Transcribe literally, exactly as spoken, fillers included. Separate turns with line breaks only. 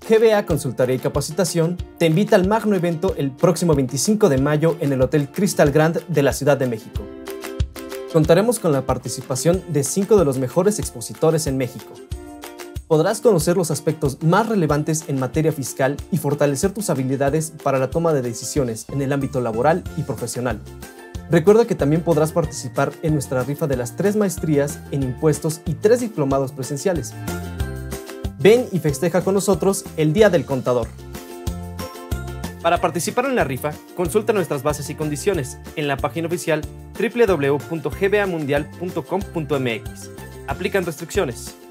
G B A Consultoría y Capacitación te invita al magno evento el próximo veinticinco de mayo en el Hotel Crystal Grand de la Ciudad de México. Contaremos con la participación de cinco de los mejores expositores en México. Podrás conocer los aspectos más relevantes en materia fiscal y fortalecer tus habilidades para la toma de decisiones en el ámbito laboral y profesional. Recuerda que también podrás participar en nuestra rifa de las tres maestrías en impuestos y tres diplomados presenciales. Ven y festeja con nosotros el Día del Contador. Para participar en la rifa, consulta nuestras bases y condiciones en la página oficial doble u doble u doble u punto g b a mundial punto com punto m x. Aplican restricciones.